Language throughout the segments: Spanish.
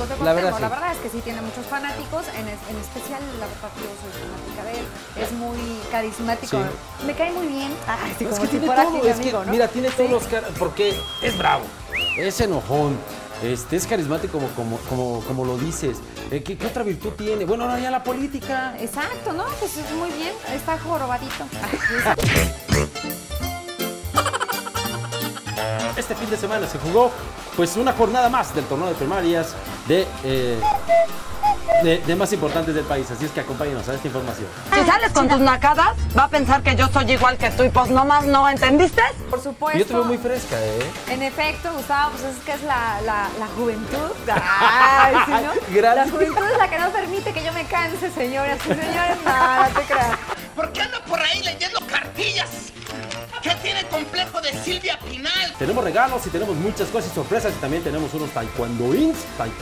José Cuauhtémoc. La verdad es que sí tiene muchos fanáticos, en especial la verdad yo soy fanática de él. Es muy carismático, me cae muy bien. Ay, sí, es como que si tiene fuera todo, mi es amigo, que, ¿no? mira, tiene todos los porque es bravo, es enojón, es carismático como lo dices. ¿Qué otra virtud tiene? Bueno, ahora ya la política. Exacto, ¿no? Pues es muy bien, está jorobadito. Este fin de semana se jugó pues una jornada más del torneo de primarias de más importantes del país, así es que acompáñenos a esta información. Si sales con tus nacadas, va a pensar que yo soy igual que tú y pues nomás no, ¿entendiste? Por supuesto. Yo te veo muy fresca, ¿eh? En efecto, Gustavo, pues es que es la juventud. Ay, ¿sí, no? Gracias. La juventud es la que no permite que yo me canse, señoras y señores. No te creas. ¿Por qué anda por ahí leyendo cartillas? ¿Qué tiene complejo de Silvia Pinal? Tenemos regalos y tenemos muchas cosas y sorpresas y también tenemos unos taekwondoins.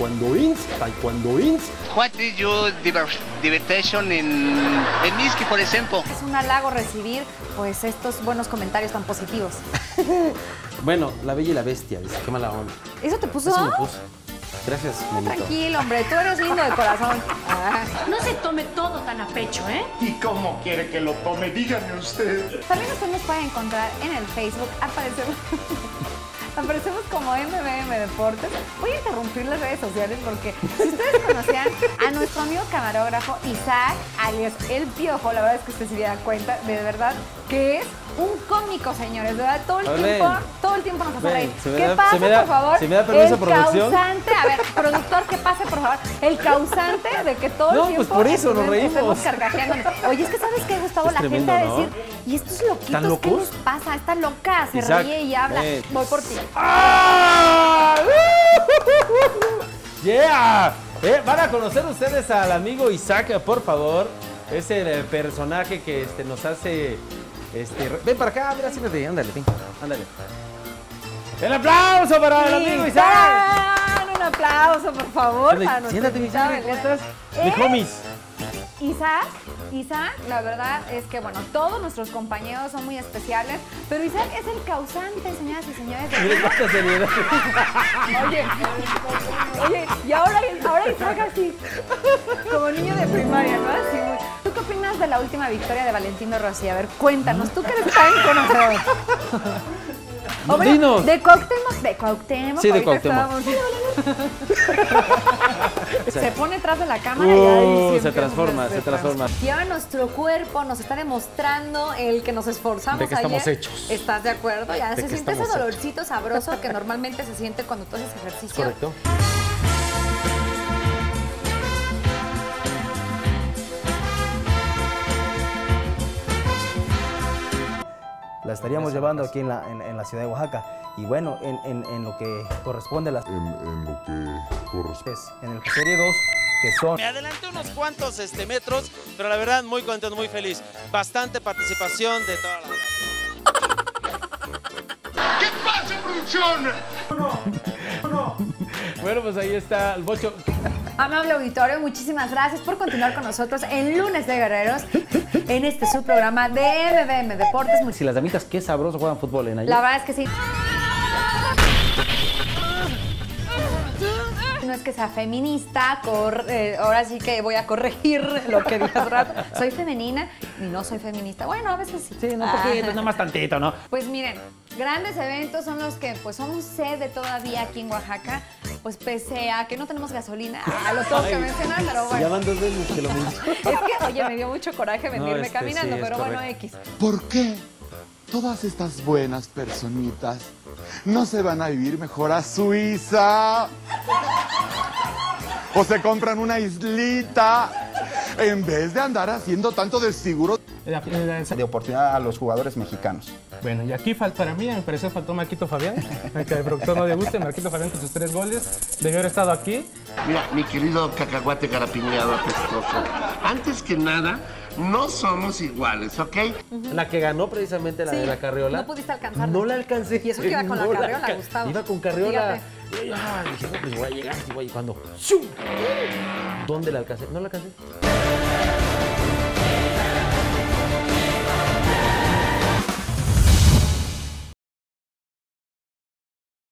What is your diversion en Miski, por ejemplo? Es un halago recibir, pues, estos buenos comentarios tan positivos. Bueno, La Bella y la Bestia, dice, qué mala onda. ¿Eso te puso? Eso me puso. Gracias, Menito. Tranquilo, hombre, tú eres lindo de corazón. No se tome todo tan a pecho, ¿eh? ¿Y cómo quiere que lo tome? Dígame usted. También usted nos puede encontrar en el Facebook. Aparecemos como MBM Deportes. Voy a interrumpir las redes sociales porque si ustedes conocían a nuestro amigo camarógrafo Isaac, alias El Piojo, la verdad es que usted se diera cuenta de verdad que es un cómico, señores. De verdad, todo el tiempo nos hace reír. ¿Qué pasa, por favor? ¿Se me da permiso, producción? Causante, a ver, productor, que pase, por favor. El causante de que todo el tiempo... pues por eso nos reímos. Estamos carcajeándonos. Oye, es que ¿sabes qué, Gustavo? La gente va a decir, ¿y estos loquitos qué les pasa? Está loca, se ríe y habla. Voy por ti. ¡Ah! ¡Yeah! Van a conocer ustedes al amigo Isaac, por favor. Es el personaje que nos hace... ven para acá, mira, siéntate, ándale, ven, ándale. ¡El aplauso para el amigo Isaac! Un aplauso, por favor. Siéntate, mi Isaac, ¿cómo estás? Mi homies. Isaac, la verdad es que, bueno, todos nuestros compañeros son muy especiales, pero Isaac es el causante, señoras y señores. Mire cuánta seriedad. Oye, y ahora Isaac así, como niño de primaria, ¿no? Así, ¿tú qué opinas de la última victoria de Valentino Rossi? A ver, cuéntanos, tú que eres tan conocedor. Dinos. De Cuauhtémoc. Sí, de Cuauhtémoc. Se pone atrás de la cámara y ahí se transforma. Lleva nuestro cuerpo, nos está demostrando el que nos esforzamos de que ayer. estamos hechos. ¿Estás de acuerdo? Ya se siente ese hechos. dolorcito sabroso que normalmente se siente cuando tú haces ejercicio. Correcto. La estaríamos llevando aquí en la ciudad de Oaxaca. Y bueno, en lo que corresponde a las... En lo que corresponde. En el Serie 2, que son... Me adelanté unos cuantos metros, pero la verdad muy contento, muy feliz. Bastante participación de toda la... ¿Qué pasa, producción? Bueno, pues ahí está el Bocho. Amable auditorio, muchísimas gracias por continuar con nosotros en Lunes de Guerreros, en este subprograma de MBM Deportes. Si las damitas, qué sabroso juegan fútbol en allá. La verdad es que sí. No es que sea feminista, ahora sí que voy a corregir lo que dije hace rato. Soy femenina y no soy feminista. Bueno, a veces sí. Sí, no, poquito, nada más tantito, ¿no? Pues miren, grandes eventos son los que pues son sede todavía aquí en Oaxaca, pues pese a que no tenemos gasolina, lo tengo que mencionar, pero bueno. Ya van 2 veces que lo menciono. Es que, oye, me dio mucho coraje venirme caminando, sí, pero correcto. bueno, X. ¿Por qué todas estas buenas personitas no se van a vivir mejor a Suiza? O se compran una islita en vez de andar haciendo tanto desfiguro. De oportunidad a los jugadores mexicanos. Bueno, y aquí para mí, me pareció faltó Marquito Fabián, aunque el productor no le guste, Marquito Fabián con sus 3 goles, debió haber estado aquí. Mira, mi querido cacahuate garapiñado apestoso, antes que nada, no somos iguales, ¿ok? La que ganó precisamente la de la carriola. No pudiste alcanzar. No la alcancé. Y eso que iba con la carriola, Gustavo. Iba con carriola. Fíjate. Dije, no, pues voy a llegar. Y cuando... ¡Shum! ¿Dónde la alcancé? No la alcancé.